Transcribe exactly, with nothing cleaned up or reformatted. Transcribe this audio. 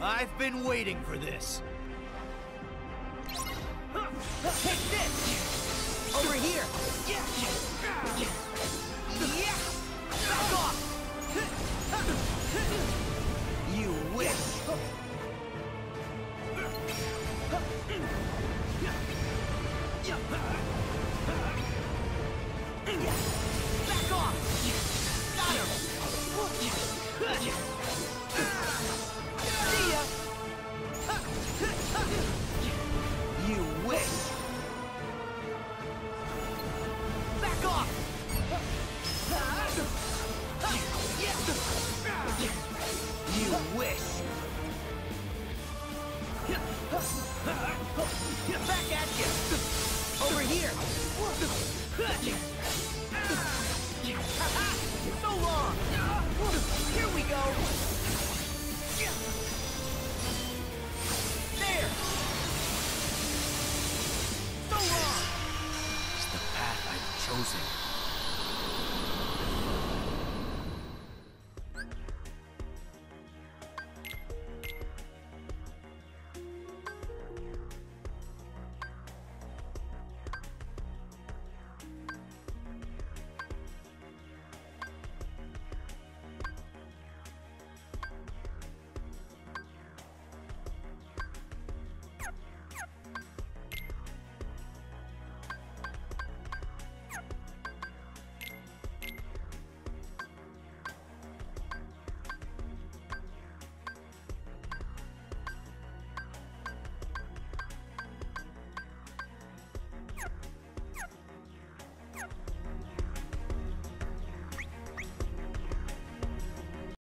I've been waiting for this. Take this! Over here! Yeah! Back off! You wish! Back off! Got him! See ya! You wish! Back off! You wish! Back at you! Over here! So long!